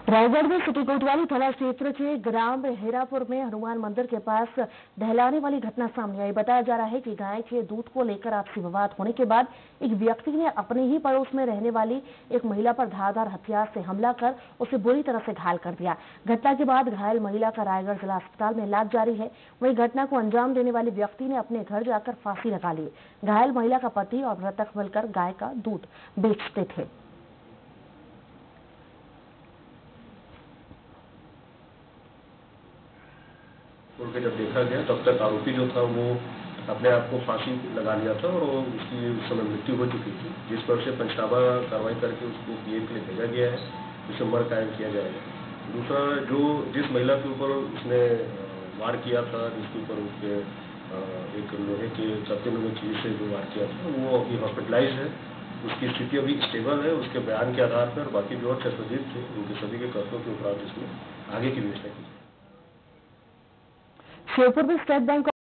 रायगढ़ में सिटी कोतवाली थाना क्षेत्र के ग्राम हेरापुर में हनुमान मंदिर के पास दहलाने वाली घटना सामने आई। बताया जा रहा है कि गाय के दूध को लेकर आपसी विवाद होने के बाद एक व्यक्ति ने अपने ही पड़ोस में रहने वाली एक महिला पर धारदार हथियार से हमला कर उसे बुरी तरह से घायल कर दिया। घटना के बाद घायल महिला का रायगढ़ जिला अस्पताल में इलाज जारी है। वहीं घटना को अंजाम देने वाले व्यक्ति ने अपने घर जाकर फांसी लगा ली। घायल महिला का पति और मृतक मिलकर गाय का दूध बेचते थे। उनके जब देखा गया तब तक आरोपी जो था वो अपने आप को फांसी लगा लिया था और उसकी उस समय मृत्यु हो चुकी थी, जिस पर से पंचनामा कार्रवाई करके उसको पीएम के लिए भेजा गया है, उसे मर कायम किया जाएगा। दूसरा, जिस महिला के ऊपर उसने वार किया था, जिसके ऊपर उसके एक लोहे के चलते लोहे चीज से जो वार किया था, वो अभी हॉस्पिटलाइज है। उसकी स्थिति अभी स्टेबल है। उसके बयान के आधार पर बाकी जो और शस्त्रजीत थे उनके सभी के कर्तव्यों के उपरांत इसमें आगे की व्यवस्था की। श्योपुर में स्टेट बैंक